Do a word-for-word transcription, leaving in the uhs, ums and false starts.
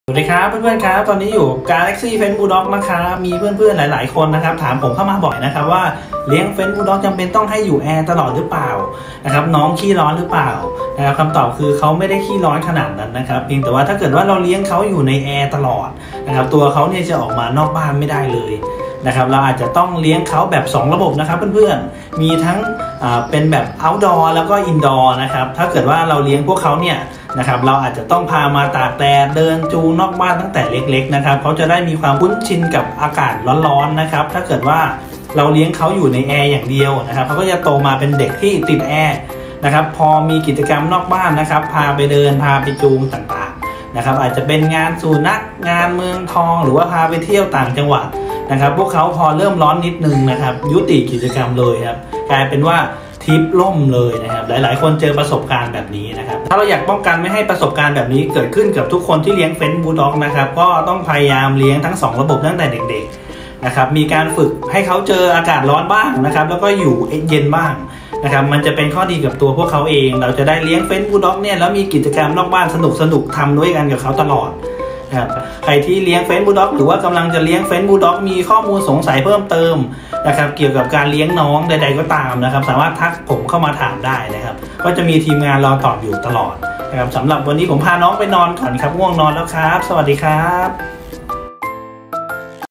สวัสดีครับเพื่อนๆครับตอนนี้อยู่ Galaxy French Bulldog นะครับมีเพื่อนๆหลายๆคนนะครับถามผมเข้ามาบ่อยนะครับว่าเลี้ยง French Bulldog จำเป็นต้องให้อยู่แอร์ตลอดหรือเปล่านะครับน้องขี้ร้อนหรือเปล่านะครับคำตอบคือเขาไม่ได้ขี้ร้อนขนาดนั้นนะครับเพียงแต่ว่าถ้าเกิดว่าเราเลี้ยงเขาอยู่ในแอร์ตลอดนะครับตัวเขาเนี่ยจะออกมานอกบ้านไม่ได้เลยนะครับเราอาจจะต้องเลี้ยงเขาแบบสองระบบนะครับเพื่อนๆมีทั้งเป็นแบบ outdoor แล้วก็ indoor นะครับถ้าเกิดว่าเราเลี้ยงพวกเขาเนี่ยนะครับเราอาจจะต้องพามาตากแดดเดินจูงนอกบ้านตั้งแต่เล็กๆนะครับเขาจะได้มีความคุ้นชินกับอากาศร้อนๆนะครับถ้าเกิดว่าเราเลี้ยงเขาอยู่ในแอร์อย่างเดียวนะครับเขาก็จะโตมาเป็นเด็กที่ติดแอร์นะครับพอมีกิจกรรมนอกบ้านนะครับพาไปเดินพาไปจูงต่างๆนะครับอาจจะเป็นงานสุนัขงานเมืองทองหรือว่าพาไปเที่ยวต่างจังหวัดนะครับพวกเขาพอเริ่มร้อนนิดนึงนะครับยุติกิจกรรมเลยครับกลายเป็นว่าทิปล่มเลยนะครับหลายๆคนเจอประสบการณ์แบบนี้นะครับถ้าเราอยากป้องกันไม่ให้ประสบการณ์แบบนี้เกิดขึ้นกับทุกคนที่เลี้ยงเฟรนช์บูลด็อกนะครับก็ต้องพยายามเลี้ยงทั้งสองระบบตั้งแต่เด็กๆนะครับมีการฝึกให้เขาเจออากาศร้อนบ้างนะครับแล้วก็อยู่เย็นบ้างนะครับมันจะเป็นข้อดีกับตัวพวกเขาเองเราจะได้เลี้ยงเฟรนช์บูลด็อกเนี่ยแล้วมีกิจกรรมนอกบ้านสนุกๆทำด้วยกันกับเขาตลอดใครที่เลี้ยงเฟรนช์บูลด็อกหรือว่ากำลังจะเลี้ยงเฟรนช์บูลด็อกมีข้อมูลสงสัยเพิ่มเติมนะครับเกี่ยวกับการเลี้ยงน้องใดๆก็ตามนะครับสามารถทักผมเข้ามาถามได้นะครับก็จะมีทีมงานรอตอบอยู่ตลอดนะครับสำหรับวันนี้ผมพาน้องไปนอนก่อนครับง่วงนอนแล้วครับสวัสดีครับ